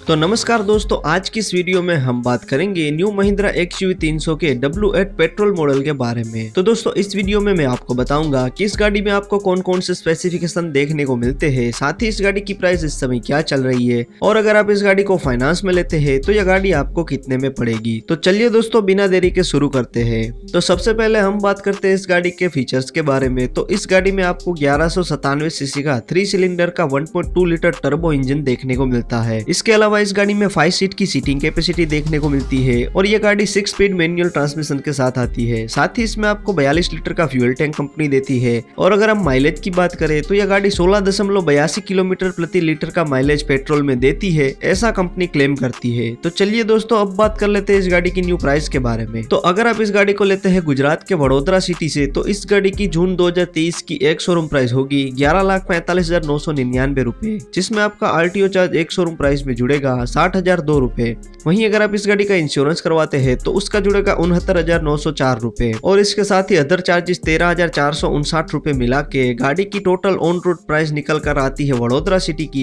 तो नमस्कार दोस्तों, आज की इस वीडियो में हम बात करेंगे न्यू महिंद्रा XUV 300 के W8 पेट्रोल मॉडल के बारे में। तो दोस्तों इस वीडियो में मैं आपको बताऊंगा कि इस गाड़ी में आपको कौन कौन से स्पेसिफिकेशन देखने को मिलते हैं, साथ ही इस गाड़ी की प्राइस इस समय क्या चल रही है और अगर आप इस गाड़ी को फाइनेंस में लेते हैं तो यह गाड़ी आपको कितने में पड़ेगी। तो चलिए दोस्तों बिना देरी के शुरू करते हैं। तो सबसे पहले हम बात करते हैं इस गाड़ी के फीचर्स के बारे में। तो इस गाड़ी में आपको 1197 सीसी का 3 सिलेंडर का 1.2 लीटर टर्बो इंजन देखने को मिलता है। इसके अलावा इस गाड़ी में 5 सीट की सीटिंग कैपेसिटी देखने को मिलती है और ये गाड़ी 6 स्पीड मैनुअल ट्रांसमिशन के साथ आती है। साथ ही इसमें आपको 42 लीटर का फ्यूल टैंक कंपनी देती है और अगर हम माइलेज की बात करें तो यह गाड़ी 16.82 किलोमीटर प्रति लीटर का माइलेज पेट्रोल में देती है, ऐसा कंपनी क्लेम करती है। तो चलिए दोस्तों अब बात कर लेते हैं इस गाड़ी की न्यू प्राइस के बारे में। तो अगर आप इस गाड़ी को लेते हैं गुजरात के वडोदरा सिटी से तो इस गाड़ी की जून 2023 की एक शोरूम प्राइस होगी 11,45,999 रुपए, जिसमें आपका RTO चार्ज एक शोरूम प्राइस में जुड़ेगा 60,002 रुपए। वहीं अगर आप इस गाड़ी का इंश्योरेंस करवाते हैं तो उसका जुड़ेगा 69,904 रुपए और इसके साथ ही अदर चार्जेस 13,459 रुपए मिला के गाड़ी की टोटल ऑन रोड प्राइस निकल कर आती है वडोदरा सिटी की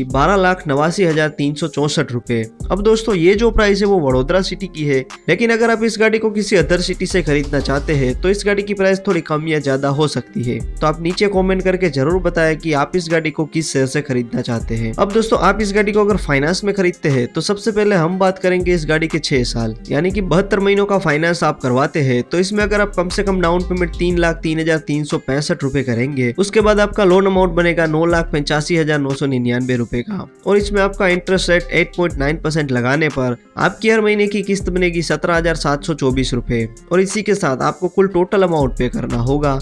12,89,364 रुपए। अब दोस्तों ये जो प्राइस है वो वडोदरा सिटी की है, लेकिन अगर आप इस गाड़ी को किसी अदर सिटी से खरीदना चाहते हैं तो इस गाड़ी की प्राइस थोड़ी कम या ज्यादा हो सकती है। तो आप नीचे कॉमेंट करके जरूर बताएं कि आप इस गाड़ी को किस शहर से खरीदना चाहते हैं। अब दोस्तों आप इस गाड़ी को अगर फाइनेंस में खरीदते हैं तो सबसे पहले हम बात करेंगे इस गाड़ी के 6 साल यानी कि 72 महीनों का फाइनेंस आप करवाते हैं तो इसमें अगर आप कम से कम डाउन पेमेंट 3,03,365 रुपए करेंगे, उसके बाद आपका लोन अमाउंट बनेगा 9,85,999 रुपए का और इसमें आपका इंटरेस्ट रेट 8.9% लगाने पर आपकी हर महीने की किस्त बनेगी 17,724 रुपए और इसी के साथ आपको कुल टोटल अमाउंट पे करना होगा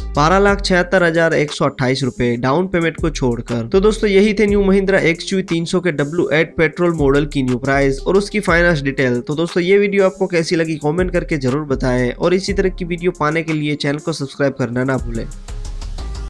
12,76,128 रुपए डाउन पेमेंट को छोड़कर। तो दोस्तों यही थे न्यू महिंद्रा XUV 300 के W8 पेट्रोल मॉडल की न्यू प्राइस और उसकी फाइनेंस डिटेल। तो दोस्तों ये वीडियो आपको कैसी लगी कमेंट करके जरूर बताएं और इसी तरह की वीडियो पाने के लिए चैनल को सब्सक्राइब करना ना भूलें।